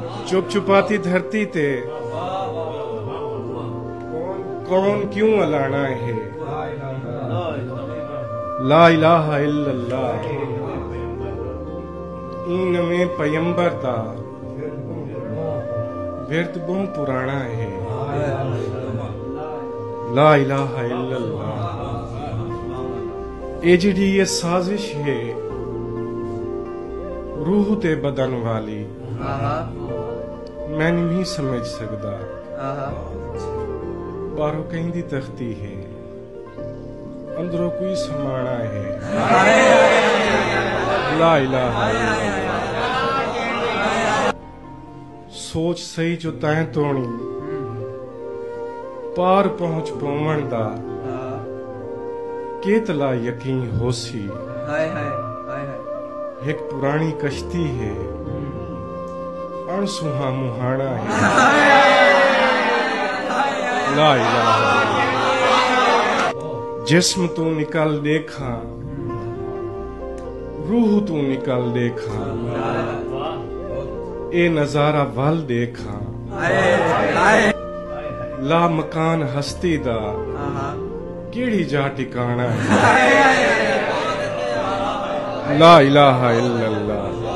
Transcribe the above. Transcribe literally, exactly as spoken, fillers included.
चुप चुपाती धरती ते कौन क्यों अलाना है। ला इलाहा इल्लल्लाह इन में पैगंबर दा विरद गुम पुराना है। ला इलाहा इल्लल्लाह ए जिहड़ी ये साजिश है रूह ते बदन वाली मैं नहीं समझ सकदा। बाहरों कहीं दी तख्ती है अंदरों कोई समाना है। ला इलाहा सोच सही जो तैं तोणी पार पहुंच पवण दा केतला यकीन होसी। एक पुरानी कश्ती है अणसुहा मुहाना है। ला इलाहा जिस्म तू निकल देखा रूह तू निकल देखा ए नजारा वल देखा। ला मकान हस्ती दा केड़ी जा टिकाना है। ला इलाहा इल्लल्लाह।